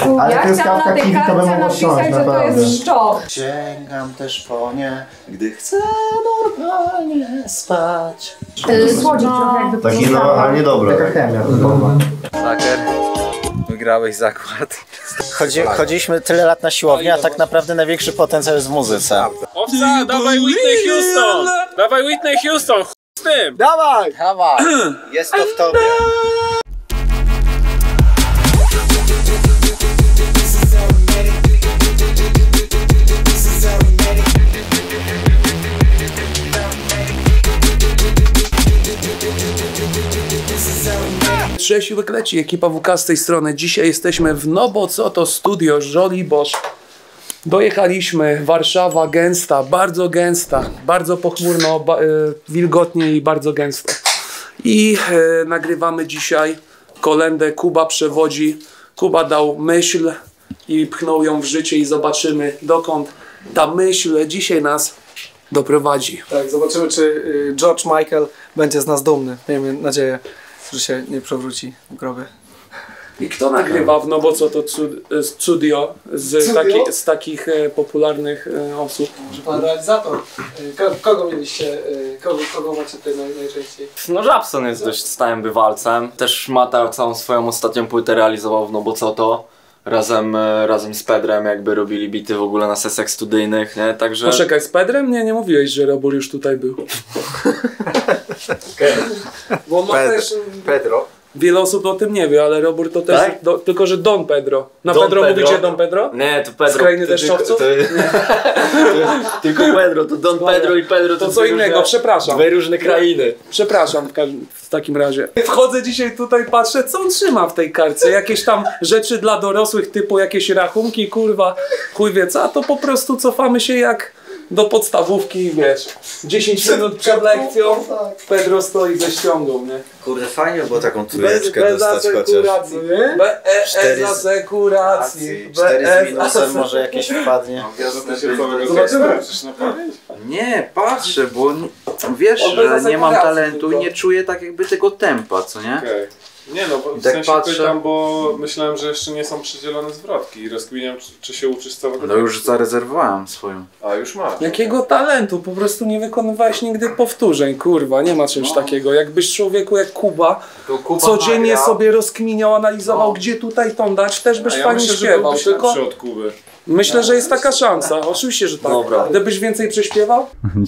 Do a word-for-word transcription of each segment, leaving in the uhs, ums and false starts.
prostu ale ja chciałam na tej kartce napisać, że to jest szczop. Sięgam też po nie, gdy chcę normalnie spać. Yy, Słodzik trochę jakby to Taki no, ale niedobry. Taka chemia. Saker, wygrałeś zakład. Chodzi, chodziliśmy tyle lat na siłownię, a tak naprawdę największy potencjał jest w muzyce. Owca, dawaj Whitney Houston! Dawaj Whitney Houston, ch... z tym! Dawaj! Dawaj! Jest to w tobie. Cześć Wykleci, ekipa W K z tej strony. Dzisiaj jesteśmy w No Bo Co To Studio Żoliborz. Dojechaliśmy, Warszawa gęsta, bardzo gęsta, bardzo pochmurno, ba, y, wilgotnie i bardzo gęsto. I y, nagrywamy dzisiaj kolędę Kuba przewodzi. Kuba dał myśl i pchnął ją w życie i zobaczymy, dokąd ta myśl dzisiaj nas doprowadzi. Tak, zobaczymy, czy George Michael będzie z nas dumny. Miejmy nadzieję, że się nie przewróci w grobie. I kto nagrywa w No Bo Co To Studio z, taki, z takich e, popularnych e, osób? Może pan realizator? Kogo, kogo mieliście, kogo, kogo macie tutaj naj, najczęściej? No Żabson jest dość stałym bywalcem. Też Mata całą swoją ostatnią płytę realizował w No Bo Co To. Razem, razem z Pedrem jakby robili bity w ogóle na sesjach studyjnych, nie? Także... Poczekaj, z Pedrem? Nie, nie mówiłeś, że Robur już tutaj był. Okay. Bo ma Pedro. też... Pedro. Wiele osób o tym nie wie, ale Robur to też... Tak? Do, tylko, że Don Pedro. Na Don Pedro, Pedro mówicie Don Pedro? Nie, to Pedro. Z krainy to, deszczowców? To, to, tylko Pedro, to Don Pedro i Pedro to, to co innego, różne, przepraszam. Dwie różne krainy. Przepraszam w, w takim razie. Wchodzę dzisiaj tutaj, patrzę, co on trzyma w tej kartce. Jakieś tam rzeczy dla dorosłych, typu jakieś rachunki, kurwa, chuj wie co, a to po prostu cofamy się jak do podstawówki, wiesz, dziesięć minut przed lekcją, Pedro stoi ze ściągą, nie? Kurde, fajnie było taką trójeczkę dostać chociaż. Bez asekuracji. Cztery z minusem może jakieś wpadnie. Zobaczymy. Nie, patrzę, bo wiesz, że nie mam talentu i nie czuję tak jakby tego tempa, co nie? Okay. Nie no, bo w tak sensie patrzę... pytam, bo myślałem, że jeszcze nie są przydzielone zwrotki i rozkminiam, czy, czy się uczysz całego. No już zarezerwowałem swoją. A już masz. Jakiego talentu? Po prostu nie wykonywałeś nigdy powtórzeń, kurwa, nie ma czymś no. takiego. Jakbyś człowieku jak Kuba, Kuba codziennie nagrał. sobie rozkminiał, analizował, no. gdzie tutaj tą dać, też byś ja fajnie śpiewał. Tylko od Kuby. Myślę, że jest taka szansa. Oczywiście, że tak. Dobra. Gdybyś więcej prześpiewał?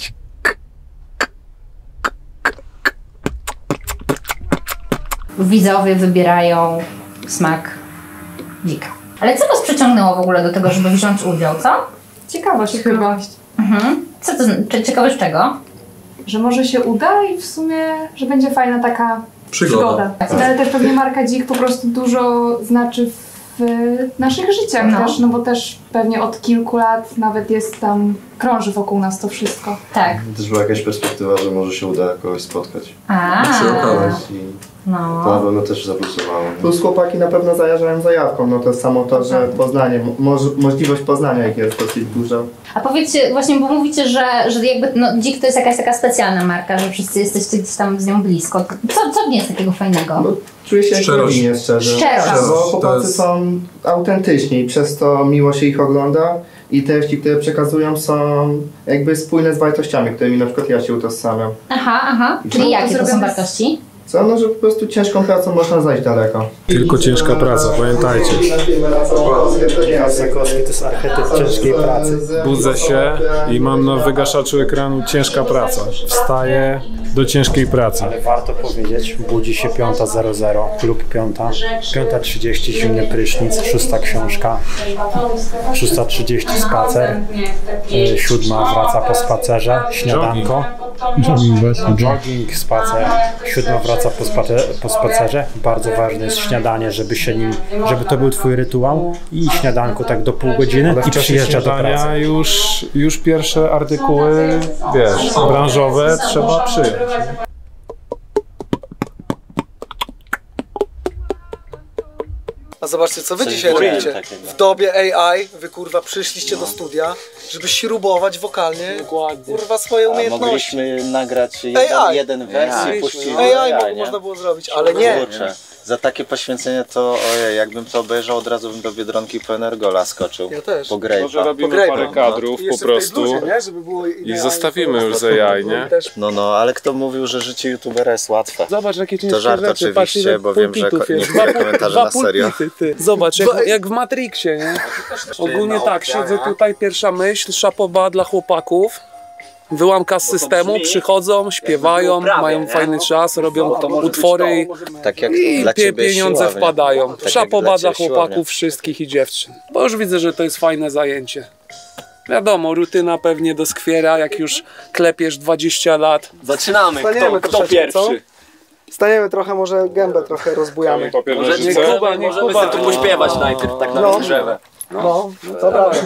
Widzowie wybierają smak dzika. Ale co was przyciągnęło w ogóle do tego, żeby wziąć udział, co? Ciekawość, ciekawość. Mhm. Co to znaczy? Ciekawość czego? Że może się uda i w sumie, że będzie fajna taka przygoda. przygoda. Ale też pewnie marka Dzik po prostu dużo znaczy w naszych życiach no. też, no bo też pewnie od kilku lat nawet jest tam, krąży wokół nas to wszystko. Tak. Też była jakaś perspektywa, że może się uda kogoś spotkać. A. I no. to na pewno też zaplusowało. Plus chłopaki na pewno zajarzają zajawką, no to samo to, że Poznanie, moż, możliwość poznania ich jest dosyć duża. A powiedzcie, właśnie, bo mówicie, że, że jakby no, Dzik to jest jakaś taka specjalna marka, że wszyscy jesteście gdzieś tam z nią blisko. Co, co w niej jest takiego fajnego? No, czuję się jak rodzinie, szczerze. Szczerość. Bo chłopacy jest... są autentyczni, przez to miło się ich ogląda i treści, które przekazują, są jakby spójne z wartościami, którymi na przykład ja się utożsamiam. Aha, aha. Czyli no, jakie to, to są wartości? Co? No, że po prostu ciężką pracą można zajść daleko. Tylko ciężka praca, pamiętajcie. Kosakowski to jest archetyp ciężkiej pracy. Budzę się i mam na wygaszaczu ekranu ciężka praca. Wstaję do ciężkiej pracy. Ale warto powiedzieć, budzi się piąta zero zero, klub piąta, piąta trzydzieści zimny prysznic, szósta książka, szósta trzydzieści spacer, siódma wraca po spacerze, śniadanko, jogging, właśnie. jogging, spacer, siódma wraca po, spacer, po spacerze. Bardzo ważne jest śniadanie, żeby się nim, żeby to był twój rytuał i śniadanko tak do pół godziny i przyjeżdża do pracy. Już, już pierwsze artykuły, wiesz, branżowe trzeba przyjąć. A zobaczcie, co wy Coś dzisiaj robicie. W dobie A I wy kurwa przyszliście no. do studia, żeby śrubować wokalnie Dokładnie. kurwa swoje umiejętności. A mogliśmy nagrać jeden, jeden wers i puścić A I, A I mo można było zrobić, ale nie. Za takie poświęcenie to, ojej, jakbym to obejrzał, od razu bym do Biedronki po Energola skoczył. Ja też. Po Grape'a. Może robimy parę kadrów po prostu i zostawimy już za jaj, nie? No, no, ale kto mówił, że życie youtubera jest łatwe? Zobacz, jakie ciężkie To żart rzeczy. oczywiście, Patrz, bo wiem, że ko- niektóre komentarze na serio. Ty. Zobacz, jak, jak w Matrixie, nie? Ogólnie tak, siedzę tutaj, pierwsza myśl, szapoba dla chłopaków. Wyłamka z systemu, przychodzą, śpiewają, mają fajny czas, robią utwory Tak jak i dla pie- ciebie pieniądze siłownia. wpadają. Tak jak Szapoba dla dla ciebie chłopaków siłownia. wszystkich i dziewczyn. Bo już widzę, że to jest fajne zajęcie. Wiadomo, rutyna pewnie doskwiera, jak już klepiesz dwadzieścia lat. Zaczynamy, Staniemy kto, kto troszeczkę, pierwszy? co? Staniemy trochę, może gębę trochę rozbujamy. Może nie Kuba, nie możemy sobie tu pośpiewać najpierw, tak na No. drzewę. No, to prawda.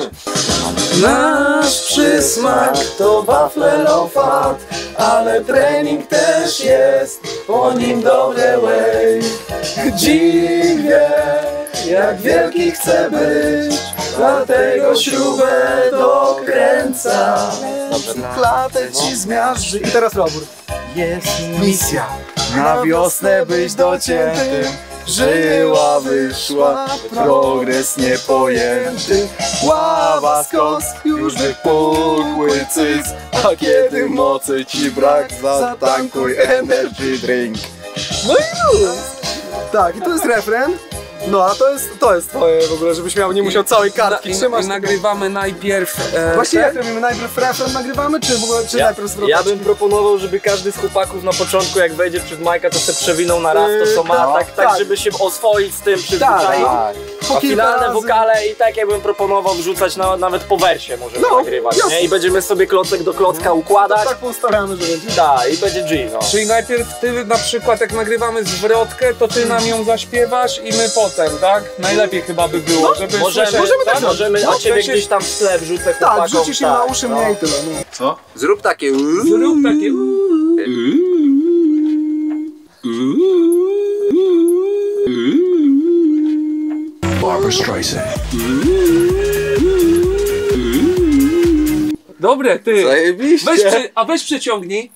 Nasz przysmak to wafle low fat, ale trening też jest, po nim dobre way. Dzik wie, jak wielki chce być, dlatego śrubę dokręca. Klatę ci zmiażdży. I teraz Robór. Jest misja na wiosnę być dociętym. Żyła wyszła, progres niepojęty. Ława skos, już wypukły cyc. A kiedy mocy ci brak, zatankuj energy drink. No i już. Tak, i to jest refren. No, a to jest, to jest twoje w ogóle, żebyś miał, nie musiał całej kartki I, trzymać. i nagrywamy najpierw... E, Właśnie ten? jak robimy? Najpierw refren nagrywamy, czy w ogóle, czy Ja, najpierw zwroteczki? ja bym proponował, żeby każdy z chłopaków na początku, jak wejdzie przed Majka, to se przewinął na raz to, co ma, no, tak, tak, tak. żeby się oswoić z tym, przyzwyczaić. Tak, po A kilka finalne razy. wokale i tak ja bym proponował wrzucać na, nawet po wersie możemy No, nagrywać, jasne. nie? I będziemy sobie klocek do klocka układać. Tak postaramy, że będzie. Tak, i będzie G, no. Czyli najpierw ty na przykład jak nagrywamy zwrotkę, to ty nam ją zaśpiewasz i my potem, tak? Najlepiej chyba by było, żeby Możemy, słyszeć, możemy, tak? tak, możemy, No, a ciebie w sensie- gdzieś tam w tle wrzucę Tak, chłopakom. wrzucisz im na uszy no. mnie i tyle. No. Co? Zrób takie Zrób takie... Barbra Streisand. Dobre, ty! Zajebiście. Weź przy, a weź przyciągnij.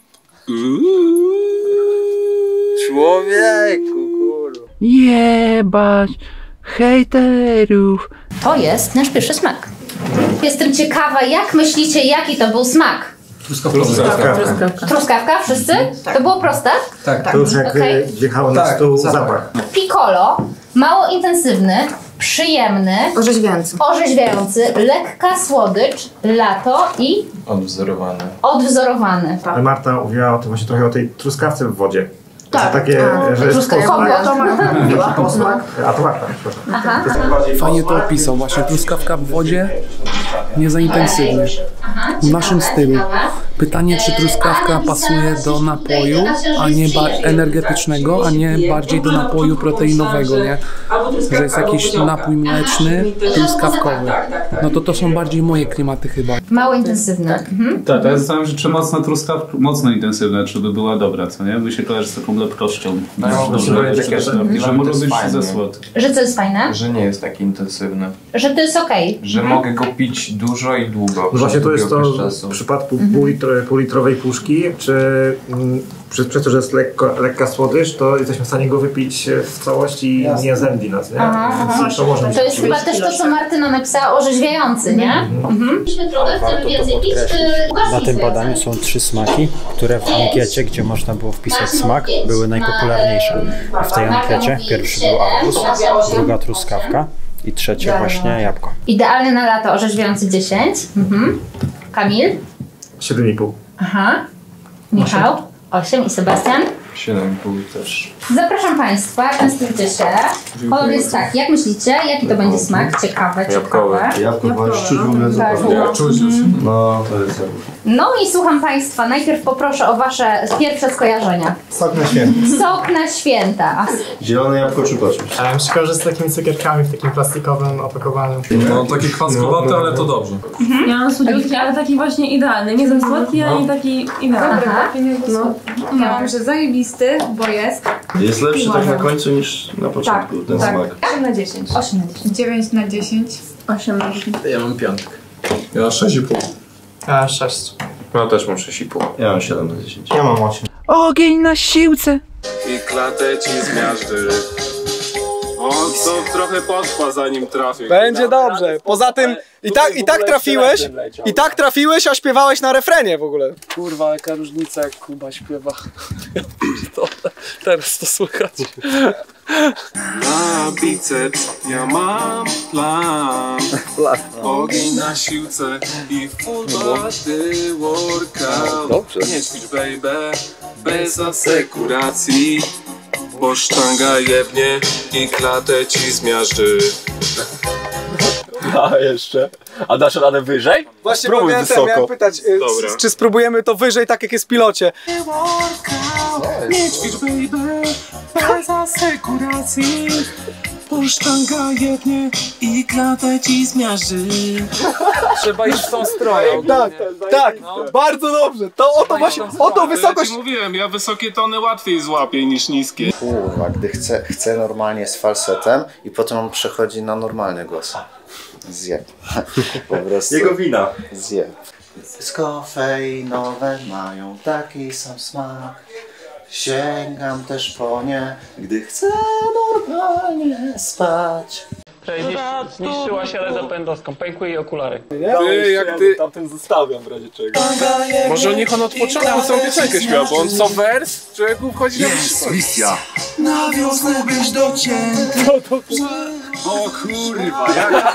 Człowieku, kurwa. Jebać hejterów. To jest nasz pierwszy smak. Jestem ciekawa, jak myślicie, jaki to był smak? Truskawka. Truskawka? Wszyscy? To było proste? Tak, To już jak okay. wjechało na stół zapach. Piccolo, mało intensywny, przyjemny, orzeźwiający, orzeźwiający, lekka słodycz, lato i Odwzorowany. odwzorowany. Ale Marta mówiła o tym właśnie trochę o tej truskawce w wodzie. Tak. To takie, A, że jest truskawka. posmak, To Marta. posmak, a to Marta, przepraszam. Aha. Fajnie to opisał, właśnie truskawka w wodzie, nie za intensywnie. W naszym stylu. Pytanie, czy truskawka pasuje do napoju, a nie ba- energetycznego, a nie bardziej do napoju proteinowego, nie? Że jest jakiś napój mleczny, truskawkowy. No to to są bardziej moje klimaty chyba. Mało intensywny. Mhm. Tak, to ja zastanawiam się, czy mocna truskawka, mocno intensywna, czy by była dobra, co nie? By się kojarzy z taką lepkością. No, Dobrze, dobrze, że, takie, że, że, że może to jest być fajne. za słodki. Że to jest fajne? Że nie jest taki intensywny. Że to jest okej. Że Mhm. mogę go pić dużo i długo. No właśnie to jest to Czasu. w przypadku półlitro, półlitrowej puszki, czy mm, przez, przez to, że jest lekko, lekka słodycz, to jesteśmy w stanie go wypić w całości i nie zemdli nas, nie? Aha, aha. Więc to może być To jest chyba też to, co Martyna napisała, orzeźwiający, nie? Mhm. Warto to podkreślić. Na tym badaniu są trzy smaki, które w ankiecie, gdzie można było wpisać smak, były najpopularniejsze. W tej ankiecie pierwszy był arbuz, druga truskawka i trzecie właśnie jabłko. Idealny na lato, orzeźwiający dziesięć. Mhm. Kamil? siedem i pół. Aha. Michał? osiem i Sebastian? siedem i pół też. Zapraszam Państwa, częstujcie się. Kolor jest tak, jak myślicie, jaki to będzie smak? Ciekawe, ciekawe. Jabłko, bo już czuć w ogóle Tak. zapach. Ja czuć już. No, to jest No i słucham Państwa, najpierw poproszę o Wasze pierwsze skojarzenia. sok na święta. Sok na święta. Zielone jabłko czy koszul? A ja myślę, że z takimi cukierkami w takim plastikowym opakowaniu. No takie kwaskowaty, ale to dobrze. Mhm. Ja mam słodziutki, ale taki właśnie idealny. Nie za słodki, ani taki idealny. Dobra, no. Ja mam, że zajebisty, bo jest. Jest lepszy tak na końcu niż na początku, ten tak. smak. osiem na dziesięć. osiem na dziesięć. dziewięć na dziesięć. osiem na dziesięć. Ja mam piątek. Ja sześć i pół. Ja sześć. Ja też mam sześć i pół. Ja mam siedem na dziesięć. Ja mam osiem. Ogień na siłce. I klatę ci zmiażdży, On to trochę potrwa zanim trafię. Będzie dobrze. Poza tym i tak, i tak trafiłeś, i tak trafiłeś, a śpiewałeś na refrenie w ogóle. Kurwa, jaka różnica jak Kuba śpiewa. Teraz to słychać. Na biceps ja mam plan. Ogień na siłce i full body workout. Nie ćwicz baby, bez asekuracji, bo sztanga jebnie i klatę ci zmiażdży. A jeszcze? A dasz radę wyżej? Właśnie spróbuj miałem, wysoko. miałem pytać, y, Dobra. czy spróbujemy to wyżej, tak jak jest w pilocie. Nie ćwicz baby, bez asekuracji, bo sztanga jebnie i klatę ci zmiażdży. Trzeba iść w tą stronę. Tak, tak, bardzo dobrze. To o to właśnie, o to wysokość. Ja ci mówiłem, ja wysokie tony łatwiej złapię niż niskie. Kurwa, gdy chcę, chcę normalnie z falsetem i potem on przechodzi na normalny głos. Zjeb. Po prostu. Jego wina. Zjeb. Kofeinowe mają taki sam smak. Sięgam też po nie, gdy chcę normalnie spać. Zniszczyła się, ale zapędowską. Pękły jej okulary. Ty, jak ty... Tamten zostawiam w razie czego. Może niech on od początku tą piosenkę śpiewa, bo on co wers, człowieku wchodzi na Jest misja. Na wiosnę być docięty. O kurwa, jak...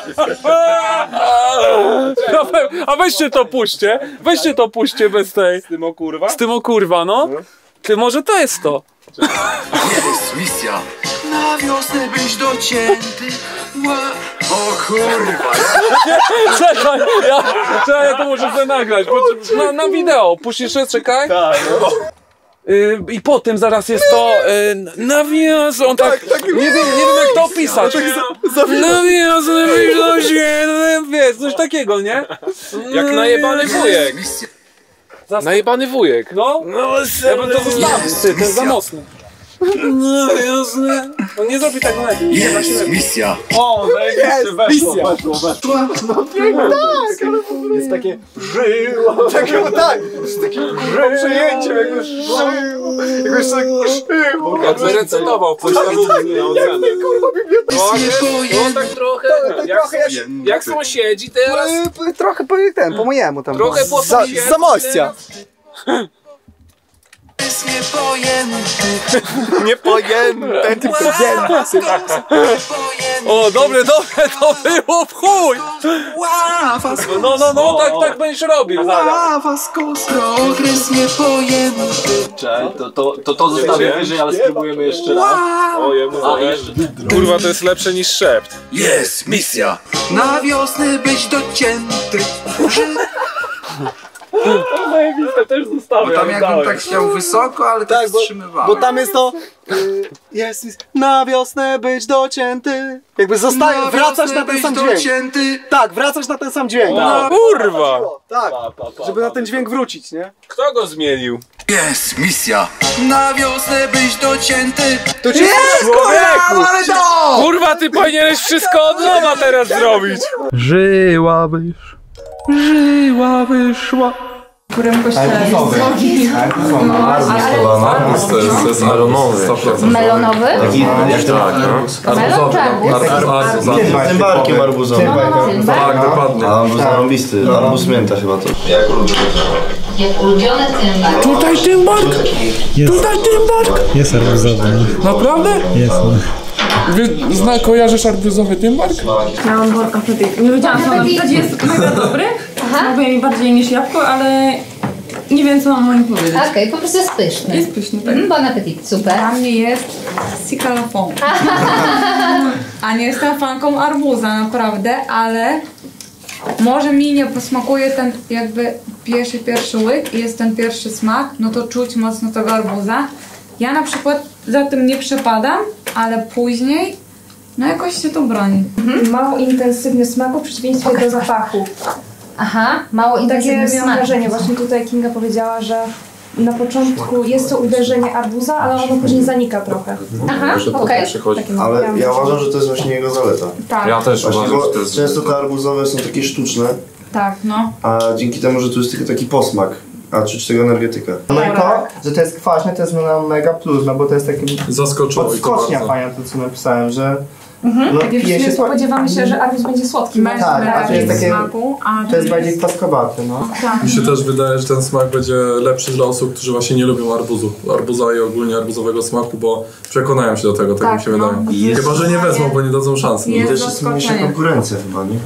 A weźcie to puśćcie, weźcie to puśćcie bez tej. Z tym o kurwa? Z tym o kurwa, no. Ty, może to jest to. Jest misja. Na wiosnę być docięty. O kurwa, Czekaj, ja, czekaj, ja to muszę sobie nagrać. Bo, na, na wideo, puścisz jeszcze, czekaj. Tak, no. Y, I potem zaraz jest to y, nawias, on tak, tak nie, wiem, nie wiem jak to opisać. Nawias, wiesz, coś takiego, nie? Jak najebany wujek. Najebany wujek. No, ja bym to zostawił, ty, to jest za mocne. No jasne. On nie zrobi tak lepiej. Jest misja. O, Jest misja. weszło, weszło. No tak, ale Jest takie żyło. takiego tak, z takim kurwa przejęciem, jakby żyło, jakbyś tak żyło. Jak zarecytował podstawówki na ocenę. Kurwa biblioteka. No tak trochę, jak, trochę jak- jak sąsiedzi teraz. E, Trochę po ten, po mojemu tam. Trochę po za, sąsiedzku zamościa. Niepojęte. O, dobre, dobre, to było w chuj! No, no, no, tak, tak będziesz robił. Progres niepojęty. Cześć, to, to, to, to zostawię wyżej, ale spróbujemy jeszcze raz. O, jemu A, jeszcze. Kurwa, to jest lepsze niż szept. Jest misja. Na wiosnę być docięty. Zajebiste, też zostawiam. Bo tam jakbym tak chciał wysoko, ale tak, Tak, bo, wstrzymywałem. bo tam jest to y, jest na wiosnę być docięty. Jakby zostaje, wracasz na ten sam dźwięk. Docięty. Tak, wracasz na ten sam dźwięk. O, kurwa! Tak, żeby na ten dźwięk wrócić, nie? Kto go zmienił? Jest misja. Na wiosnę być docięty. To cię Człowieku! ale to! Kurwa, ty powinieneś wszystko od nowa teraz zrobić. Żyła wysz, żyła wyszła. W którym kościele jest Arbuz to jest, to jest melonowy. Melonowy? Taki, jak tak, no. Melon czy arbuz? Tym barkiem arbuzowym. Tak, dokładnie. A arbuz zarąbisty. Arbuz mięta chyba to. Jak Jak ulubiony tymbar. Tutaj tymbark! Tutaj tymbark! Jest arbuzowy. Naprawdę? Jest. Wy zna, kojarzysz arbuzowy tymbark? Ja mam worka appetit. Nie wiedziałam, co mam napisać, jest mega dobry. Smakuje mi bardziej niż jabłko, ale nie wiem, co mam o nim powiedzieć. Okej, okay, po prostu jest pyszny. Jest pyszny, tak. Mm, bon appetit, super. Dla mnie jest sikalafon. A nie jestem fanką arbuza, naprawdę, ale może mi nie posmakuje ten jakby pierwszy, pierwszy łyk i jest ten pierwszy smak, no to czuć mocno tego arbuza. Ja na przykład za tym nie przepadam, ale później no jakoś się to broni. Mhm. Mało intensywny smak w przeciwieństwie Okay. do zapachu. Aha, mało I takie intensywny miałam smak. wrażenie, właśnie tutaj Kinga powiedziała, że na początku jest to uderzenie arbuza, ale ono później zanika trochę. Aha, okej. Okay. Ale ja uważam, że to jest właśnie jego zaleta. Tak. Ja też Właśnie, uważam, bo że to jest... Często te arbuzowe są takie sztuczne, Tak, no. a dzięki temu, że tu jest tylko taki posmak A, czy czego energetyka. No i to, że to jest kwaśne, to jest no mega plus, no bo to jest taki... Zaskoczyło podskocznia fajna to, co napisałem, że... Mhm. No, Wiesz, pije się słodko. spodziewamy się, że arbuz będzie słodki. Tak, a to jest takie... smaku, a to jest bardziej kwaskowaty, no. Tak. Mi się też wydaje, że ten smak będzie lepszy dla osób, którzy właśnie nie lubią arbuzu. Arbuza i ogólnie arbuzowego smaku, bo przekonają się do tego, tak, Tak, mi się no. wydaje. Jest Chyba, że nie wezmą, bo nie dadzą szansy. Jest też jest mniejsza konkurencja chyba, nie?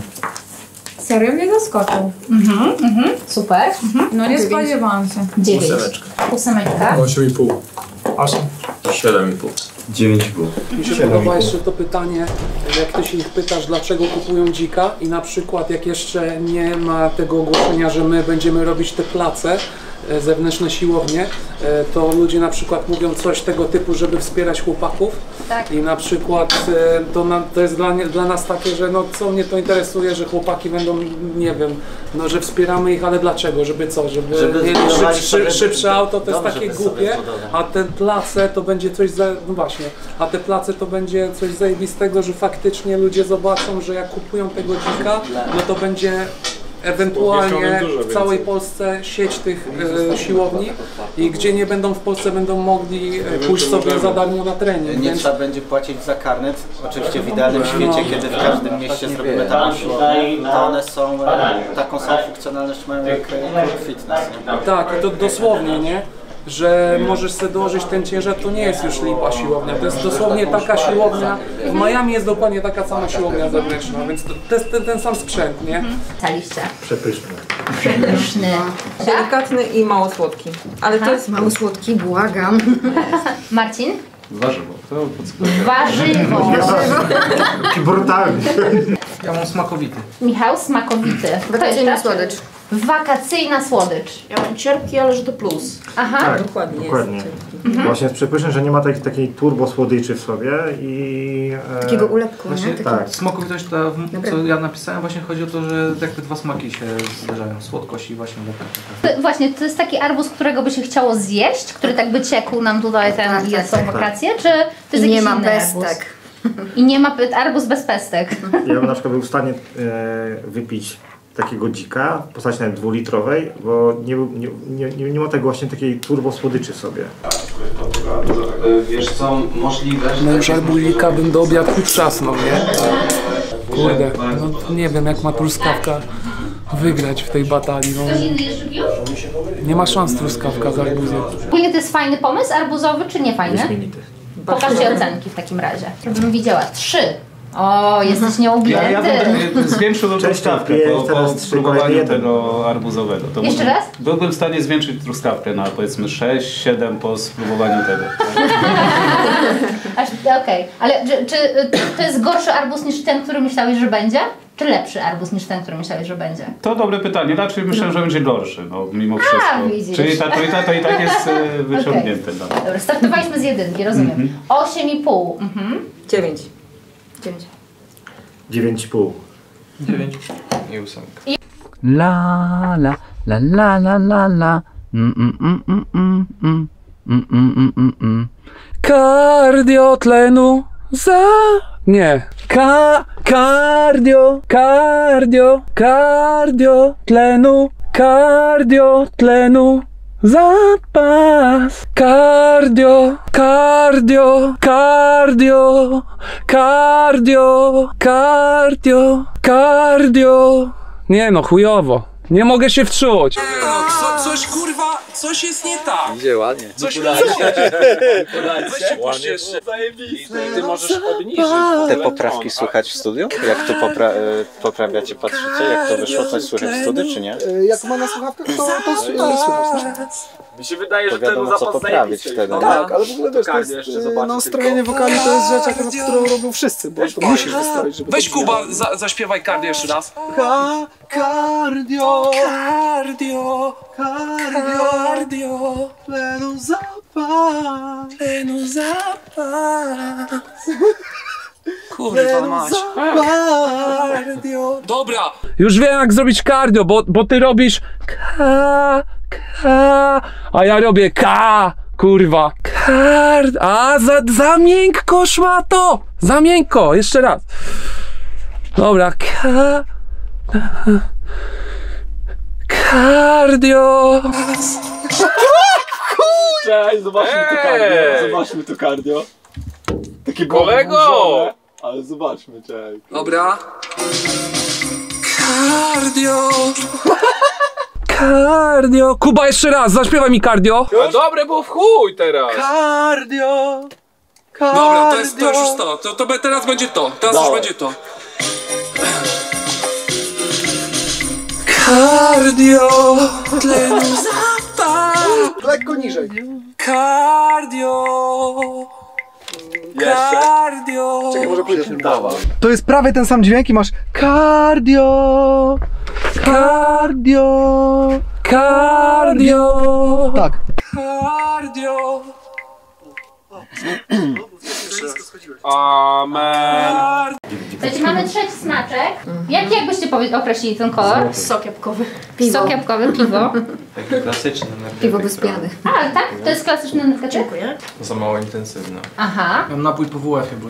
Serio mnie zaskoczył. Mhm, mhm, super. Mhm. No nie spodziewałam się. Dziewięć. Ósemeczka. Ósemeczka. osiem i pół. osiem. siedem i pół. dziewięć i pół. Mi się podoba jeszcze to pytanie, jak ty się ich pytasz, dlaczego kupują dzika i na przykład jak jeszcze nie ma tego ogłoszenia, że my będziemy robić te place, e, zewnętrzne siłownie, e, to ludzie na przykład mówią coś tego typu, żeby wspierać chłopaków. Tak. I na przykład e, to, na, to jest dla, nie, dla nas takie, że no co mnie to interesuje, że chłopaki będą, nie wiem, no że wspieramy ich, ale dlaczego, żeby co, żeby, Żeby mieli zbudowali szyb, sobie- szyb, szybsze auto, to jest Dobrze, takie żeby sobie głupie, zbudowali. a te place to będzie coś za, no właśnie, a te place to będzie coś zajebistego, że faktycznie ludzie zobaczą, że jak kupują tego dzika, no to będzie ewentualnie w całej Polsce sieć tych e, siłowni i gdzie nie będą w Polsce będą mogli e, pójść sobie za darmo na trening. Nie Więc trzeba będzie płacić za karnet. Oczywiście w idealnym świecie, kiedy w każdym mieście zrobimy taką siłownię, to one są, e, taką samą funkcjonalność mają jak e, fitness. Nie? tak, i to dosłownie, nie? Że możesz sobie dołożyć ten ciężar, to nie jest już lipa siłownia, to jest dosłownie taka siłownia, w Miami jest dokładnie taka sama siłownia zewnętrzna, więc to, to jest ten, ten sam sprzęt, nie? Caliście. Przepyszny. Przepyszny. Delikatny i mało słodki. Ale to jest mało słodki, błagam. Marcin? Warzywo. To Warzywo. Taki brutalny. Ja mam smakowity. Michał, smakowity. Wakacyjna słodycz. Wakacyjna słodycz. Ja mam cierpki, ale że to plus. Aha. Tak, dokładnie. dokładnie. Mhm. Właśnie jest przepyszny, że nie ma takiej, takiej turbo słodyczy w sobie i... E, Takiego ulepku, Właśnie nie? Tak. smakowitość, ta, w- co ja napisałem, właśnie chodzi o to, że jak te dwa smaki się zderzają. Słodkość i właśnie lekka. To, właśnie, to jest taki arbuz, którego by się chciało zjeść, który tak by ciekł nam tutaj ten Tak, i tak, są tak, wakacje, czy to jest I nie jakiś ma inny pestek. arbuz? I nie ma pe- arbuz bez pestek. Ja bym na przykład był w stanie e, wypić takiego dzika w postaci nawet dwulitrowej, bo nie, był- nie, nie, nie, nie ma tego właśnie takiej turbo słodyczy w sobie. Wiesz co, możliwe, że... No już arbuzika bym do obiadku trzasnął, nie? Kurde, no nie wiem jak ma truskawka wygrać w tej batalii, no. Nie ma szans truskawka z arbuzem. Ogólnie to jest fajny pomysł arbuzowy, czy nie fajny? Wyśmienity. Pokażcie ocenki w takim razie. Żebym widziała. Trzy. O, jesteś nieoblięty. Ja, ja bym zwiększył tą truskawkę po, po spróbowaniu tego arbuzowego. To Jeszcze bym- raz? Byłbym w stanie zwiększyć truskawkę na powiedzmy sześć siedem po spróbowaniu tego. Aż- Okej, ale czy, czy to jest gorszy arbuz niż ten, który myślałeś, że będzie? Czy lepszy arbuz niż ten, który myślałeś, że będzie? To dobre pytanie. Raczej myślę, że będzie gorszy, no mimo wszystko. widzisz. Czyli ta trójka to i tak jest e, wyciągnięte. No. Dobra, startowaliśmy z jedynki, rozumiem. Mhm. Osiem i pół. Mhm. Dziewięć. Dziewięć. dziewięć i pół. dziewięć i ósemka. La la la la la la la mm mm mm mm mm mm mm mm mm mm. Kardiotlenu za... Nie. Ka... Kardio... Kardio... Kardiotlenu... Kardiotlenu... Zapas. Kardio... Kardio... Kardio... Kardio... Kardio... Kardio... Nie no, chujowo. Nie mogę się wczuć. Co, coś kurwa, coś jest nie tak. Idzie ładnie. Coś Ty możesz obniżyć. Te poprawki słychać w studiu? Jak tu popra e, poprawiacie, patrzycie? Jak to wyszło? Coś słychać w studiu, czy nie? Jak ma na słuchawkach, to, to słychać. Mi się wydaje, To że ten wiadomo, co zapas poprawić zajebisty. wtedy. Tak, ale w ogóle wiesz, to Kardio jest, jeszcze zobaczy no, tylko. strojenie wokali to jest rzecz, akurat, którą robią wszyscy, bo to musisz wystroić, żeby Weź to brzmiało. Kuba, za, zaśpiewaj kardio jeszcze raz. Ka kardio, Kardio, kardio, kardio, tlenu zapas, tlenu zapas. Kurwa mać. kardio. Dobra. Już wiem jak zrobić kardio, bo, bo ty robisz ka, ka, a ja robię ka, kurwa. Kard, a za, za miękko szmato, za miękko, jeszcze raz. Dobra, ka, Cardio! Cześć, zobaczmy tu cardio. Zobaczmy tu cardio. Takie Kolego! burzone, ale zobaczmy, cześć. Dobra. Cardio! Cardio! Kuba, jeszcze raz, zaśpiewaj mi cardio. A dobre było w chuj teraz. Cardio! Cardio. Dobra, to jest to już to. To, to, to teraz będzie to. Teraz już będzie to. Cardio! Tlen zapach. Lekko niżej. Cardio! Cardio! Czekaj, może pójdę. Dawa. To jest prawie ten sam dźwięk i masz cardio, cardio, cardio. Tak. Cardio. Amen. Słuchajcie, mamy trzeci smaczek. Jak, jak byście powie- określili ten kolor? Sok jabłkowy. Sok jabłkowy, piwo. Taki klasyczny Piwo bez piany. A, tak? To jest klasyczny energetyk? Dziękuję. Za mało intensywne. Aha. Mam napój po W F-ie, bo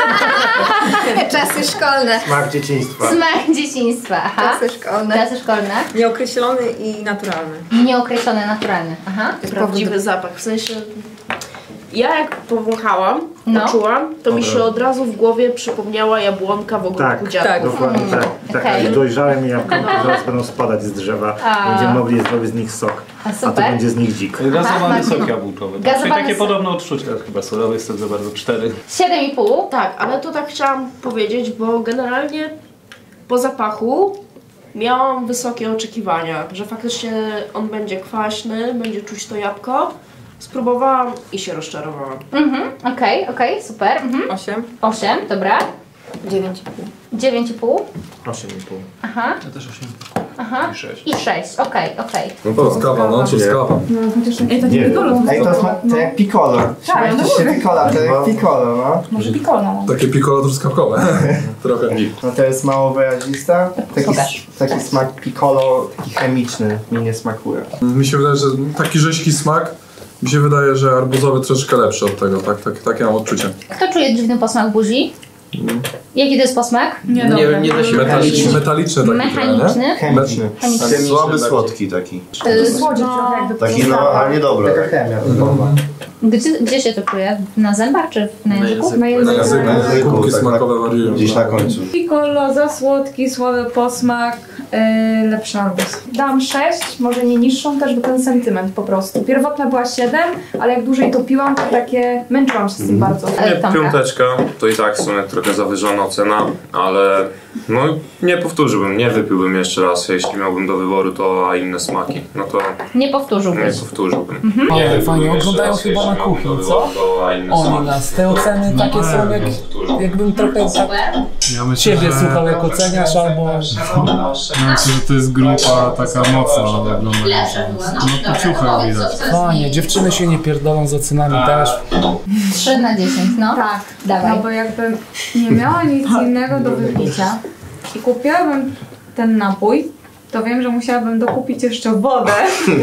Czasy szkolne. Smak dzieciństwa. Smak dzieciństwa, aha. Czasy szkolne. Czasy szkolne. Nieokreślony i naturalny. Nieokreślony, naturalny. Aha. Prawdziwy zapach, w sensie... Ja jak powąchałam, No. poczułam, to mi Dobra. się od razu w głowie przypomniała jabłonka w ogródku Tak, dziadków. dokładnie tak. Tak, Okej. jak dojrzałe jabłka zaraz będą spadać z drzewa. A. Będziemy mogli zrobić z nich sok. A A to super. będzie z nich dzik. Gazowany Marcin. sok jabłkowy. Gazowany Czyli takie sok. podobne odczucia, chyba surowy jest to za bardzo cztery. Siedem i pół. Tak, ale to tak chciałam powiedzieć, bo generalnie po zapachu miałam wysokie oczekiwania, że faktycznie on będzie kwaśny, będzie czuć to jabłko. Spróbowałam i się rozczarowałam. Mhm, okej, okej, super. Mhm. Osiem. Osiem, dobra. Dziewięć i pół. Dziewięć i pół. osiem i pół. Aha. Ja też osiem. Aha. I sześć. I sześć, okej, okej. No to skawa, no czy skawa. No, chociaż Ej, taki Nie. piccolo. Ej, to, sma- to jak piccolo. Tak, no Śmiejcie się mówię. piccolo, to jak piccolo, no. Może pikolna. Takie piccolo truskawkowe. Trochę. No to jest mało wyrazista. Taki, Pokaż. taki smak piccolo, taki chemiczny, mi nie smakuje. Mi się wydaje, że taki rzeźki smak, mi się wydaje, że arbuzowy troszeczkę lepszy od tego, tak, tak, takie mam odczucie. Kto czuje dziwny posmak buzi? Jaki to jest posmak? Nie, Nie, nie da się Metaliczny, metaliczny taki Mechaniczny? Chemiczny. Chemiczny. Słaby słodki taki. Y, Słodzić trochę jakby Taki no, ale niedobry. Taka chemia typowa. Gdzie, gdzie się to czuje? Na zębach czy na języku? Na języku. Na języku, Na języku, kubki tak, smakowe wariują. Gdzieś na końcu. Piccolo za słodki, słaby posmak, yy, lepszy arbuz. Dam sześć, może nie niższą też, bo ten sentyment po prostu. Pierwotna była siedem, ale jak dłużej to piłam, to takie męczyłam się z tym bardzo. E, Tomka. Piąteczka to i tak w sumie trochę zawyżona ocena, ale no nie powtórzyłbym, nie wypiłbym jeszcze raz, jeśli miałbym do wyboru to a inne smaki, no to Nie powtórzyłbyś. nie powtórzyłbym. Mhm. Ale wypiłbym fajnie, jeszcze oglądają raz, chyba jeśli na miałbym kuchni, do wyboru, co? to a inne Oni smaki. nas, te oceny takie są jak, jakbym trochę tak Ja myślę, ciebie że- słuchał jak oceniasz albo... Ja myślę, że to jest grupa taka mocno oglądająca. No po ciuchach widać. Fajnie, dziewczyny się nie pierdolą z ocenami też. trzy na dziesięć, no. Tak, Dawaj. no bo jakbym nie miała nic innego do wypicia i kupiłabym ten napój, to wiem, że musiałabym dokupić jeszcze wodę,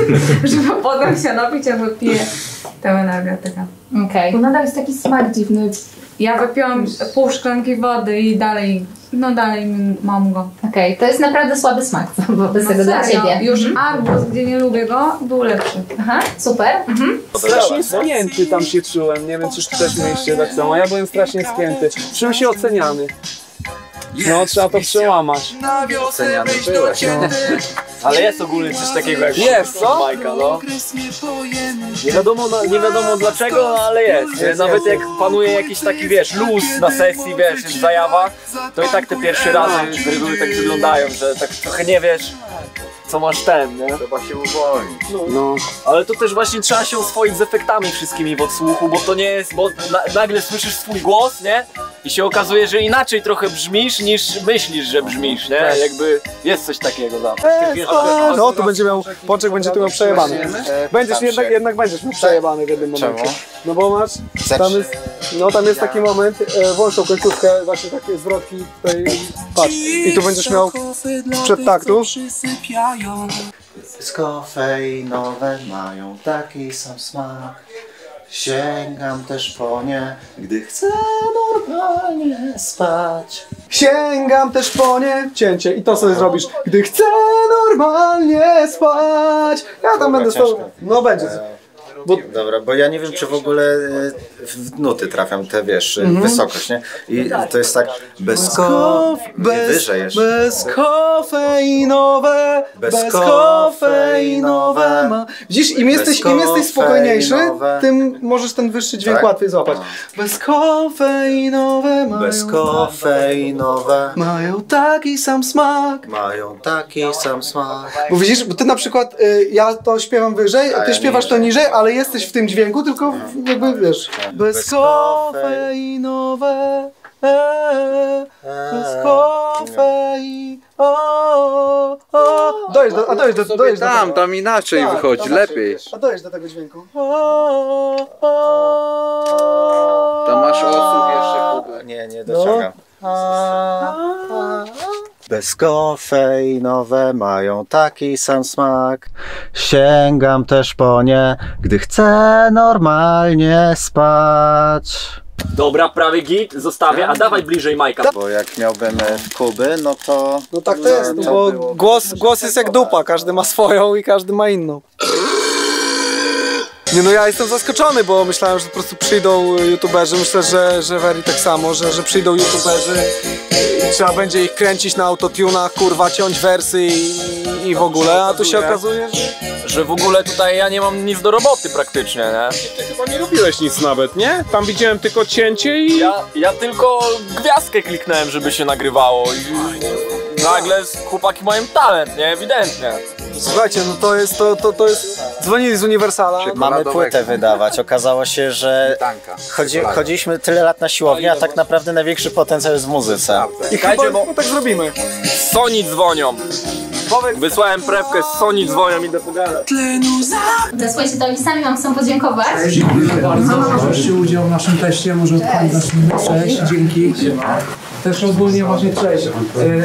żeby potem się napić, jak wypiję tę energetykę. Okej. Bo nadal jest taki smak dziwny. Ja wypiłam pół szklanki wody i dalej, no dalej mam go. Okej, to jest naprawdę słaby smak wobec No tego dla serio, ciebie. już Mhm. arbuz, gdzie nie lubię go, był lepszy. Aha, super. Mhm. Strasznie spięty tam się czułem, nie wiem czy też mieliście tak samo, ja byłem strasznie spięty. Czułem się oceniany. No trzeba to przełamać. Oceniany byłeś. No. Ale jest ogólnie coś takiego jak Jest, co? Majka, no. Nie wiadomo, na- nie wiadomo dlaczego, no, ale jest. Nie? Nawet jak panuje jakiś taki, wiesz, luz na sesji, wiesz, w zajawach, to i tak te pierwsze razy z reguły tak wyglądają, że tak trochę nie wiesz, co masz ten, nie? Trzeba się uwolnić. No, ale to też właśnie trzeba się oswoić z efektami wszystkimi w odsłuchu, bo to nie jest, bo na, nagle słyszysz swój głos, nie? I się okazuje, że inaczej trochę brzmisz niż myślisz, że brzmisz, nie? Jakby jest coś takiego zawsze. No, tu będzie miał, Pączek będzie tu miał przejebany. Będziesz jednak, jednak będziesz miał przejebany w jednym momencie. Czemu? No bo masz, tam jest, no tam jest taki moment, e, włącz tą końcówkę, właśnie takie zwrotki tutaj, patrz. I tu będziesz miał przed taktu. Z kofeinowe mają taki sam smak. Sięgam też po nie, gdy chcę normalnie spać. Sięgam też po nie, cięcie i to sobie zrobisz, gdy chcę normalnie spać. Ja tam będę stał. No będzie. Bo... Dobra, bo ja nie wiem, czy w ogóle w nuty trafiam, te wiesz, Mhm. wysokość, nie? I to jest tak bez kof, bez, wyżej jeszcze. bezkofeinowe, bezkofeinowe. Ma... Widzisz, im jesteś, im jesteś spokojniejszy, tym możesz ten wyższy dźwięk Tak? łatwiej złapać. Bezkofeinowe mają, Bezkofeinowe mają taki sam smak. mają taki sam smak. Bo widzisz, bo ty na przykład, y, ja to śpiewam wyżej, a ty ja śpiewasz to niżej, ale jesteś w tym dźwięku, tylko w- jakby wiesz. Bezkofeinowe, e, bezkofei, o, o. Dojesz do, a dojesz do, dojesz do Tam, tego. tam inaczej Tak, wychodzi, tam lepiej. A dojesz do tego dźwięku. Tam masz osób jeszcze, Kuba. Nie, nie dociągam. Bezkofeinowe mają taki sam smak. Sięgam też po nie, gdy chcę normalnie spać. Dobra, prawie git, zostawię, a dawaj bliżej Majka. Bo jak miałbym w Kuby, no to... No tak to jest, no bo głos, głos jest jak dupa, każdy ma swoją i każdy ma inną. Nie no, ja jestem zaskoczony, bo myślałem, że po prostu przyjdą youtuberzy, myślę, że, że Very tak samo, że, że przyjdą youtuberzy i trzeba będzie ich kręcić na autotunach, kurwa, ciąć wersy i, i w ogóle, a tu się okazuje, że... Że w ogóle tutaj ja nie mam nic do roboty praktycznie, nie? Ty chyba nie robiłeś nic nawet, nie? Tam widziałem tylko cięcie i... Ja, ja tylko gwiazdkę kliknąłem, żeby się nagrywało i nagle chłopaki mają talent, nie? Ewidentnie. Słuchajcie, no to jest, to, to, to jest... Dzwonili z Uniwersala. Mamy płytę wydawać. Okazało się, że chodzi, chodziliśmy tyle lat na siłownię, a tak naprawdę największy potencjał jest w muzyce. I chyba bo... tak zrobimy. Sony dzwonią. Wysłałem prewkę, z Sony dzwonią, idę pogadać. Słuchajcie, to oni sami wam chcą podziękować. Dziękuję bardzo za wzięcie udział w naszym teście. Może od pani zacznijmy. Cześć, dzięki. Też ogólnie właśnie cześć. E,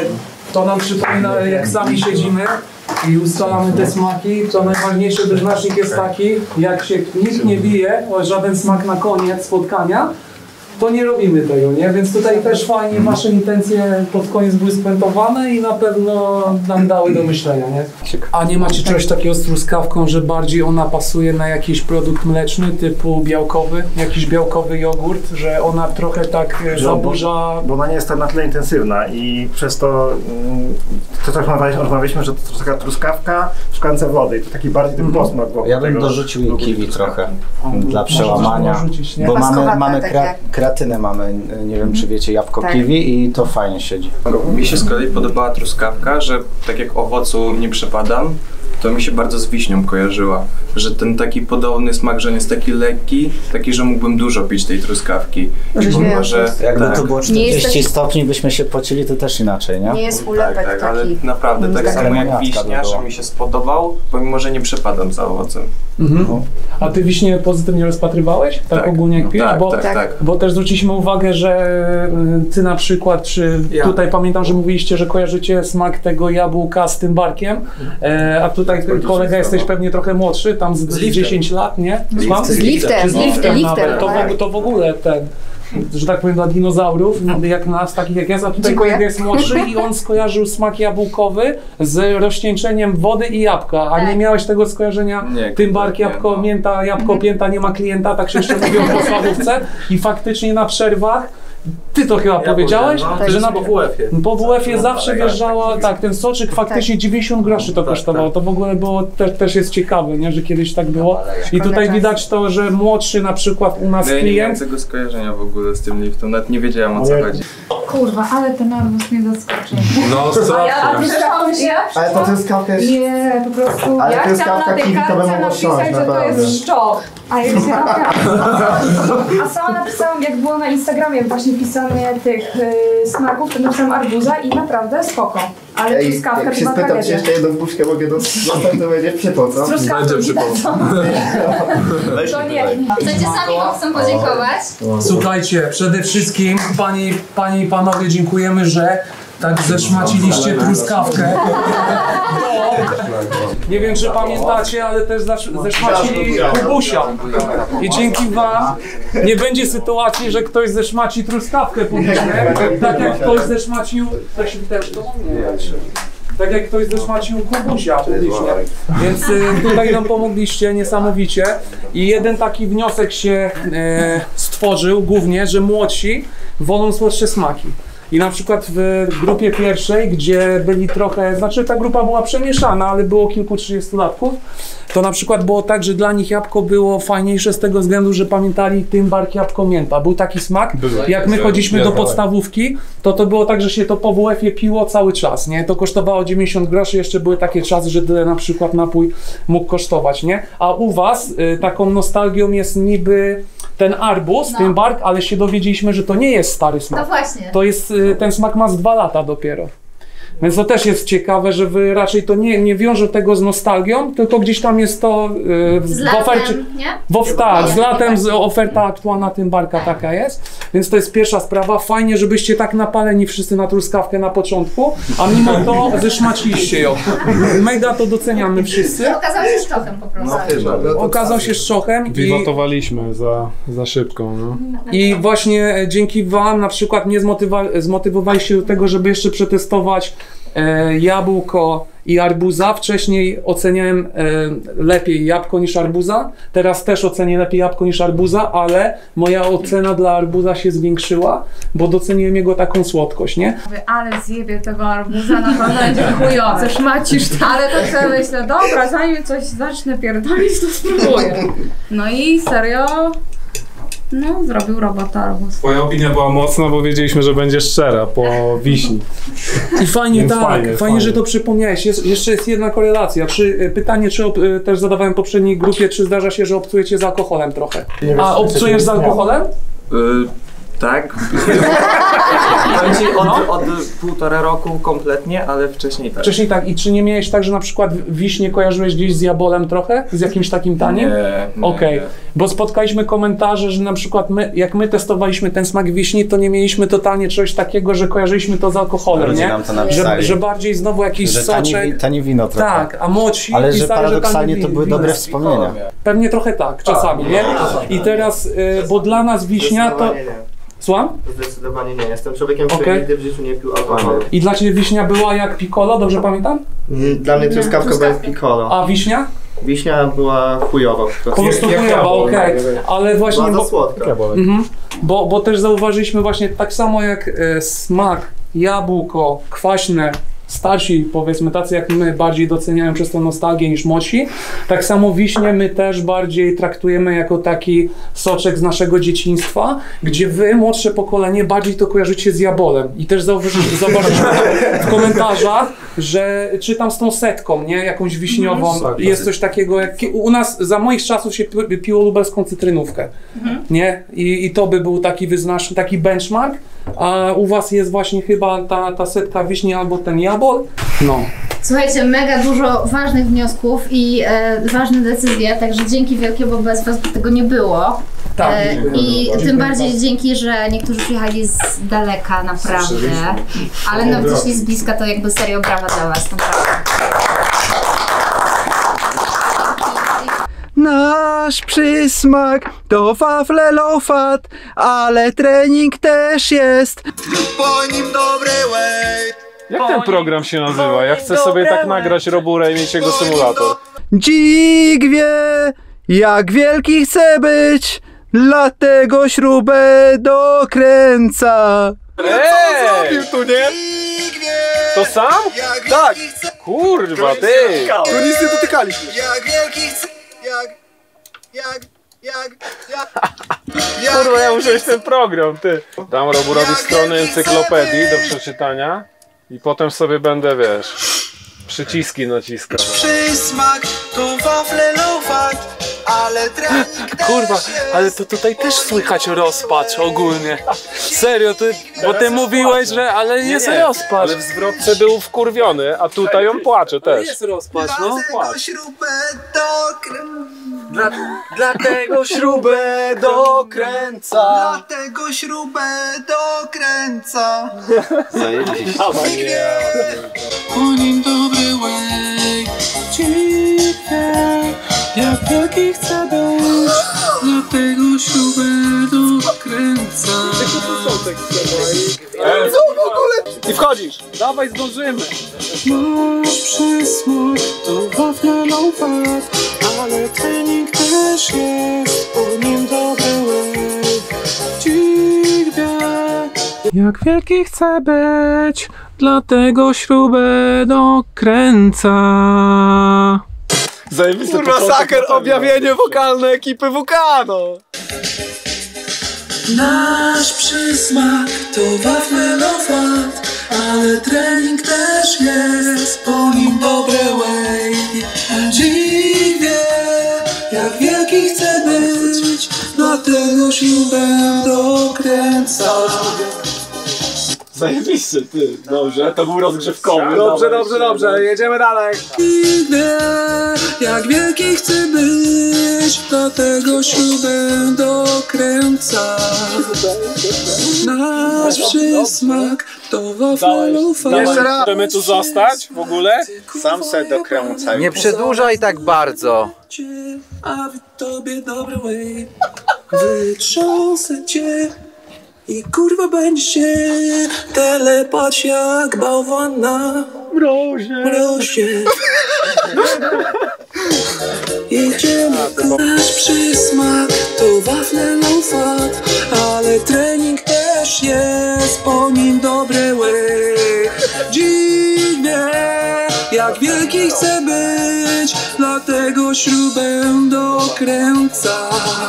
To nam przypomina, jak sami siedzimy i ustalamy te smaki, to najważniejszy wyznacznik jest taki, jak się nikt nie bije o żaden smak na koniec spotkania, to nie robimy tego, nie? Więc tutaj też fajnie wasze intencje pod koniec były spuentowane i na pewno nam dały do myślenia, nie? A nie macie czegoś takiego z truskawką, że bardziej ona pasuje na jakiś produkt mleczny typu białkowy, jakiś białkowy jogurt, że ona trochę tak zaburza... Bo ona nie jest tak na tyle intensywna i przez to, mm, to tak rozmawialiśmy, że to taka truskawka w szklance wody i to taki bardziej ten posmak wokół Ja bym tego. dorzucił kiwi trochę dla przełamania, dorzucić, nie? bo mamy, Paskowata, mamy tak kra jak- kreatynę mamy, nie wiem czy wiecie, jabłko Tak. kiwi i to fajnie siedzi. Mi się z kolei podobała truskawka, że tak jak owocu nie przepadam, to mi się bardzo z wiśnią kojarzyła. Że ten taki podobny smak, że on jest taki lekki, taki, że mógłbym dużo pić tej truskawki. I pomimo, że Jakby tak. to było czterdzieści stopni, byśmy się pocili, to też inaczej, nie? Nie jest ulepek tak, tak, ale naprawdę tak Taka samo jak lemoniadka wiśnia, by była. że mi się spodobał, pomimo, że nie przepadam za owocem. Mhm. A ty wiśnie pozytywnie rozpatrywałeś? Tak, Tak. ogólnie jak pijesz? Tak, bo, tak, tak. bo też zwróciliśmy uwagę, że y, ty na przykład, czy Ja. tutaj pamiętam, że mówiliście, że kojarzycie smak tego jabłka z tym barkiem, e, a tutaj ty, kolega jesteś pewnie trochę młodszy, tam z, z dziesięć lat, nie? Z Słucham? liftem. Z liftem, Czy z z liftem liftem, nawet. liftem, To, tak. w, to w ogóle ten, że tak powiem, dla dinozaurów, jak nas, takich jak jest, a tutaj Dziękuję. kolega jest młodszy i on skojarzył smak jabłkowy z rozcieńczeniem wody i jabłka, a nie miałeś tego skojarzenia, Nie, tym bark, jabłko, mięta, jabłko, pięta, nie ma klienta, tak się jeszcze mówią w podstawówce i faktycznie na przerwach ty to chyba powiedziałeś, powiedziałem, no, że na po W F-ie. po W F-ie No, zawsze tak, wjeżdżała, tak, ten soczek faktycznie dziewięćdziesiąt groszy to kosztowało, to w ogóle było, te, też jest ciekawe, nie, że kiedyś tak było i tutaj widać to, że młodszy na przykład u nas No ja nie miałem klient, tego skojarzenia w ogóle z tym liftem, nawet nie wiedziałem o co chodzi. Kurwa, ale ten arbuz mnie zaskoczył. No, strasznie. A ty słyszałeś ja? Ale to truskawka jest... Nie, po prostu Ale ja chciałam truskawka na tej kiwi to by kartce mogło wsiąść, napisać, że to naprawdę. jest szczok. A ja pisałam A sama napisałam, jak było na Instagramie właśnie pisanie tych y, smaków, to napisałam arbuza i naprawdę spoko. Ale Ej, truskawka jak się to była spytam, czy tragedia. jeszcze jedną puszkę mogę dostać, to będzie przypał, co? Z truskawką ci dadzą. To nie. Chcecie sami wam chcą podziękować? słuchajcie, przede wszystkim pani, pani i panowie dziękujemy, że tak zeszmaciliście truskawkę. Nie wiem, czy pamiętacie, ale też zeszmacili Kubusia. I dzięki wam nie będzie sytuacji, że ktoś zeszmaci truskawkę publicznie, tak jak ktoś zeszmacił... Tak jak ktoś zeszmacił Kubusia publicznie. Więc y, tutaj nam pomogliście niesamowicie. I jeden taki wniosek się y, stworzył głównie, że młodsi wolą słodsze smaki. I na przykład w grupie pierwszej, gdzie byli trochę, znaczy ta grupa była przemieszana, ale było kilku trzydziestolatków, to na przykład było tak, że dla nich jabłko było fajniejsze z tego względu, że pamiętali tym bark jabłko mięta. Był taki smak, Były. jak my chodziliśmy do podstawówki, to to było tak, że się to po W F-ie piło cały czas, nie? To kosztowało dziewięćdziesiąt groszy, jeszcze były takie czasy, że tyle na przykład napój mógł kosztować, nie? A u was y, taką nostalgią jest niby ten arbuz, no. ten bark, ale się dowiedzieliśmy, że to nie jest stary smak. No właśnie. To jest, ten smak ma z dwa lata dopiero. Więc to też jest ciekawe, że wy raczej to nie, nie wiążą tego z nostalgią, tylko gdzieś tam jest to yy, w, z w latem, ofercie. nie? W, tak, z latem z oferta aktualna tym barka taka jest. Więc to jest pierwsza sprawa. Fajnie, żebyście tak napaleni wszyscy na truskawkę na początku, a mimo to zeszmaciliście ją. Mega to doceniamy wszyscy. Okazał się szczochem po prostu. No, okazał się szczochem. Wiwatowaliśmy za, za szybko. No. I właśnie dzięki wam na przykład mnie zmotywa zmotywowaliście do tego, żeby jeszcze przetestować e, jabłko i arbuza. Wcześniej oceniałem e, lepiej jabłko niż arbuza. Teraz też ocenię lepiej jabłko niż arbuza, ale moja ocena dla arbuza się zwiększyła, bo doceniłem jego taką słodkość, nie? Ale zjebie tego arbuza, na pewno będzie chujowe. Szmacisz to. Ale to sobie myślę, dobra, zanim coś zacznę pierdolić, to spróbuję. No i serio... No, zrobił robotę arbuz. Twoja opinia była mocna, bo wiedzieliśmy, że będzie szczera po wiśni. I fajnie, Więc tak, fajnie, fajnie, fajnie, że to przypomniałeś. Jest, jeszcze jest jedna korelacja. Czy, pytanie, czy ob, też zadawałem w poprzedniej grupie, czy zdarza się, że obcujecie z alkoholem trochę? A obcujesz z alkoholem? Y Tak. od, no. od półtora roku kompletnie, ale wcześniej tak. Wcześniej tak. I czy nie miałeś tak, że na przykład wiśnie kojarzyłeś gdzieś z jabolem trochę? Z jakimś takim tanim? Nie. Okej. Okay. Bo spotkaliśmy komentarze, że na przykład my, jak my testowaliśmy ten smak wiśni, to nie mieliśmy totalnie czegoś takiego, że kojarzyliśmy to z alkoholem, Ludzie nie? nam to że, że bardziej znowu jakiś że soczek. Tanie, tanie wino trochę. Tak, a młodsi ale że pisali, paradoksalnie że to były wino. dobre wspomnienia. Pewnie trochę tak, czasami, nie? I teraz, y, bo dla nas wiśnia to... Słucham? Zdecydowanie nie. Jestem człowiekiem, który okay. nigdy w życiu nie pił alkoholu. I dla Ciebie wiśnia była jak piccolo, dobrze pamiętam? Dla mnie truskawka była jak piccolo. A wiśnia? Wiśnia była chujowa. Po prostu chujowa, okej. Okay. Ale właśnie... Była bo, za słodka. Mhm, bo, bo też zauważyliśmy właśnie tak samo jak e, smak, jabłko, kwaśne, starsi, powiedzmy tacy jak my, bardziej doceniają przez tą nostalgię niż młodsi. Tak samo wiśnie my też bardziej traktujemy jako taki soczek z naszego dzieciństwa, gdzie wy, młodsze pokolenie, bardziej to kojarzycie z jabolem. I też zauważyliśmy w komentarzach, że czytam z tą setką, nie? Jakąś wiśniową. Jest coś takiego, jak u nas za moich czasów się piło lubelską cytrynówkę. Nie? I, I to by był taki wyznacznik, taki benchmark. A u was jest właśnie chyba ta, ta setka wiśni albo ten jabol? No. Słuchajcie, mega dużo ważnych wniosków i e, ważne decyzje, także dzięki wielkie, bo bez was by tego nie było. Tak, e, I tym bardziej dzięki, że niektórzy przyjechali z daleka, naprawdę. Ale nawet jeśli z bliska, to jakby serio brawa dla was, naprawdę. Nasz przysmak to wafle low fat, ale trening też jest. Po nim dobry way. Jak ten program się nazywa? Ja chcę sobie tak nagrać Roburę i mieć jego symulator. Dzik wie, jak wielki chce być, dlatego śrubę dokręca. Ej! Co zrobił tu, nie? To sam? Tak! Kurwa, ty! Tu nic nie dotykaliśmy. Jak wielki chce... Jak... Jak... Jak... Jak... Kurwa, ja muszę mieć ten program, ty! Dam Roburowi stronę encyklopedii do przeczytania i potem sobie będę, wiesz, przyciski naciskał. Przysmak to wafle low fat, ale trening też Kurwa, ale to tutaj też słychać rozpacz ogólnie. Serio, ty, bo ty mówiłeś, że ale jest nie, nie, rozpacz. Ale w zwrotce był wkurwiony, a tutaj on płacze też. Jest rozpacz, no. Dla, dlatego śrubę dokręca. Dlatego śrubę dokręca. Zajebiście. Po nim dobry way. Dziwne, jak wielki chcę być. Dlatego śrubę dokręca. Co w ogóle? I wchodzisz. Dawaj, zdążymy. Masz przysmak, to wafle low fat, ale trening też jest, po nim dobry way. Dziwne, Jak wielki chcę być, dlatego śrubę dokręca. Zajebisty kurwa, saker, objawienie wokalne ekipy W K, no. Nasz przysmak to wafle low fat, ale trening też jest, po nim dobre way. Dziwię, jak wielki chcę być, dlatego śrubę dokręcam. Zajebiście, ty. Dobrze, to był rozgrzewkowy. Dobrze, dobrze, dobrze, jedziemy dalej. Dziwię, jak wielki chcę być, dlatego śrubę dokręcam. Nasz przysmak to wafle low fat. Jeszcze raz. Chcemy tu zostać w ogóle? Sam se dokręcaj. Nie przedłużaj tak bardzo. A w tobie dobry way. Wytrząsę cię i kurwa będzie się telepać jak bałwan na mrozie. mrozie. Jedziemy, nasz przysmak to wafle low fat, ale trening też jest, po nim dobre way. Dziwnie, jak wielki chcę być, dlatego śrubę dokręca.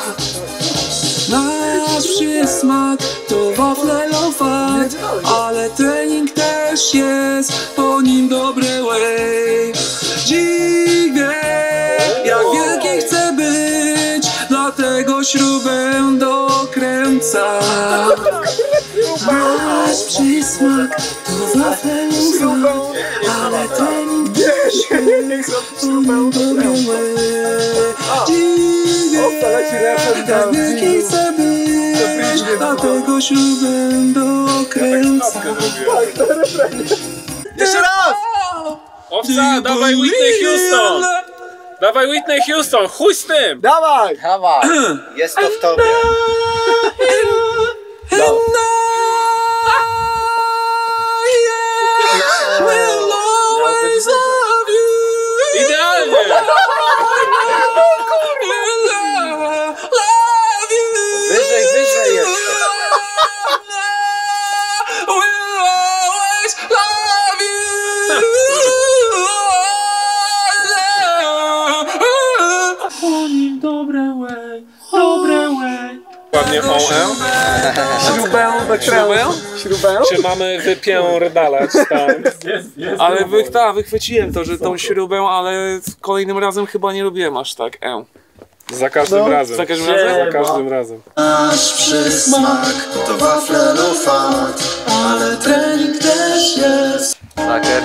Nasz przysmak to wafle low fat, ale trening też jest, po nim dobre way. Dziwnie, jak wielki chcę być, dlatego śrubę dokręca. Nasz przysmak to wafle low fat, ale trening też jest, po nim dobre way. Dziwnie, jak wielki chcę być, dlatego śrubę dokręca. Jeszcze raz! Owca, dawaj Whitney Houston! Dawaj Whitney Houston, chuj z tym! Dawaj! Dawaj! Jest to w tobie. No. Idealnie! Wyżej, wyżej jeszcze. Dobre way, dobre way. Ładnie O E. Śrubę, śrubę, śrubę. Czy mamy wypierdalać tam? Ale wy, ta, wychwyciłem to, że tą śrubę, ale kolejnym razem chyba nie lubiłem aż tak E. Za każdym No. razem. Za każdym razem? Za każdym razem. Nasz przysmak to wafle low fat, ale trening też jest. Saker.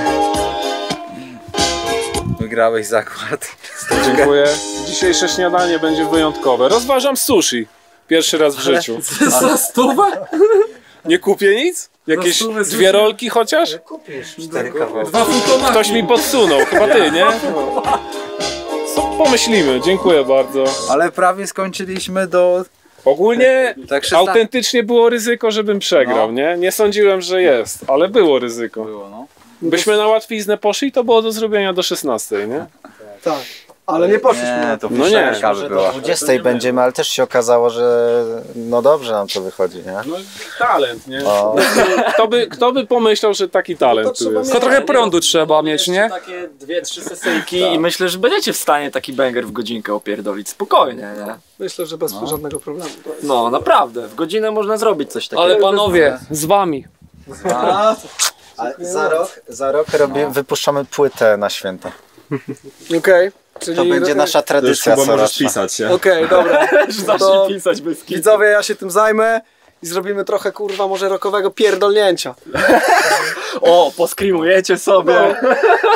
Wygrałeś zakład. Dziękuję. Dzisiejsze śniadanie będzie wyjątkowe. Rozważam sushi. Pierwszy raz w życiu. Za stówę? Nie kupię nic? Jakieś dwie rolki chociaż? Kupisz cztery kawałki. Dwa futomaki. Ktoś mi podsunął, chyba ty, nie? Co pomyślimy, dziękuję bardzo. Ale prawie skończyliśmy do... Ogólnie Tak się autentycznie było ryzyko, żebym przegrał, No. nie? Nie sądziłem, że jest, ale było ryzyko. Było, no. Byśmy na łatwiznę poszli, to było do zrobienia do szesnastej, nie? Tak, ale nie poszliśmy. Nie, to No nie. by była. dwudziestej będziemy, ale też się okazało, że no dobrze nam to wychodzi, nie? No talent, nie? O. Kto by, kto by pomyślał, że taki talent tu jest? Tylko trochę prądu trzeba mieć, nie? Takie dwie, trzy sesyjki i myślę, że będziecie w stanie taki banger w godzinkę opierdolić spokojnie, nie? Myślę, że bez No. żadnego problemu. No naprawdę, w godzinę można zrobić coś takiego. Ale panowie, z wami. A, A za rok, za rok robię, wypuszczamy płytę na święta. okej. Czyli To będzie nasza tradycja coroczna. Okej, dobra. Zacznij To pisać bez kitu. widzowie, ja się tym zajmę i zrobimy trochę kurwa może rockowego pierdolnięcia. O, poskrimujecie sobie.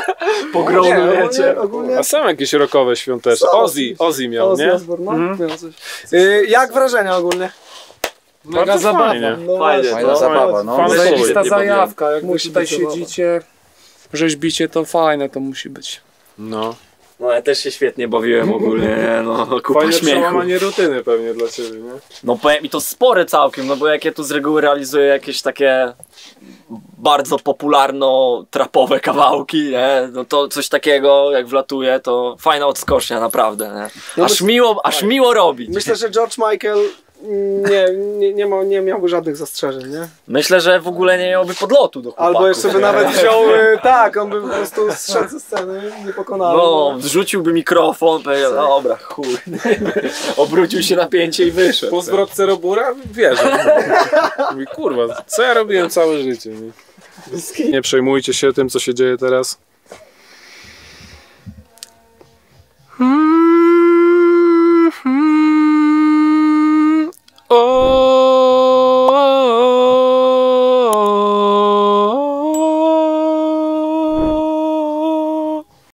pogronujecie. A są jakieś rockowe świąteczne. Ozzy, Ozzy miał, Ozzy nie? Osbourne, no, Mhm. miał coś. Y, jak wrażenia ogólnie? Mega Bardzo zabawa. fajnie. No Fajnie, właśnie, fajna zabawa, no. Zajebista zajawka, jak wy Musi tutaj być zabawa. siedzicie, rzeźbicie, to fajne to musi być. No. No ja też się świetnie bawiłem ogólnie, nie? No kupa Fajne śmiechu. przełamanie rutyny pewnie dla ciebie, nie? No powiem, i to spore całkiem, no bo jak ja tu z reguły realizuję jakieś takie bardzo popularno-trapowe kawałki, nie? No to coś takiego jak wlatuje, to fajna odskocznia naprawdę, nie? No Aż my- miło, aż miło robić. Myślę, że George Michael nie, nie, nie, ma, nie miałby żadnych zastrzeżeń, nie? Myślę, że w ogóle nie miałby podlotu do chłopaków. Albo jeszcze by nawet wziął, y, tak, on by po prostu zszedł ze sceny, niepokonany. No, wrzuciłby mikrofon, powiedział, dobra, chuj. Obrócił się na pięcie i wyszedł. Po zwrotce Robura wierzę. Mówi, kurwa, co ja robiłem całe życie? Nie? Nie przejmujcie się tym, co się dzieje teraz. Hmm.